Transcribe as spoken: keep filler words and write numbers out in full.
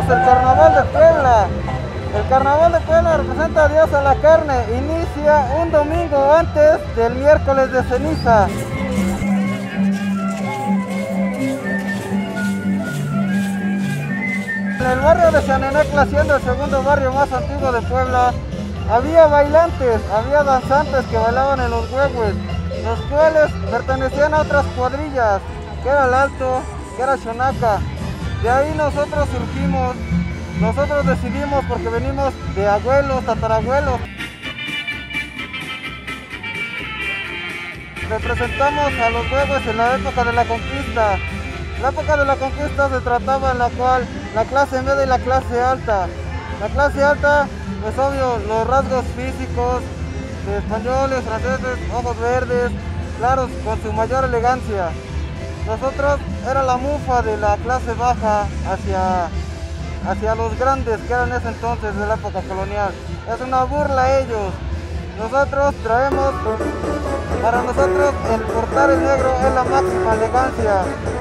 presentamos el Carnaval de Puebla. El Carnaval de Puebla representa a Dios a la carne. Inicia un domingo antes del miércoles de ceniza. En el barrio de Xanenectla, siendo el segundo barrio más antiguo de Puebla, había bailantes, había danzantes que bailaban en los huehues, los cuales pertenecían a otras cuadrillas, que era el Alto, que era Xonaca. De ahí nosotros surgimos, nosotros decidimos porque venimos de abuelos, tatarabuelos. Representamos a los huehues en la época de la conquista. La época de la conquista se trataba en la cual la clase media y la clase alta. La clase alta, es obvio, los rasgos físicos de españoles, franceses, ojos verdes, claros, con su mayor elegancia. Nosotros era la mufa de la clase baja hacia, hacia los grandes que eran en ese entonces de la época colonial. Es una burla a ellos. Nosotros traemos, para nosotros el portar el negro es la máxima elegancia.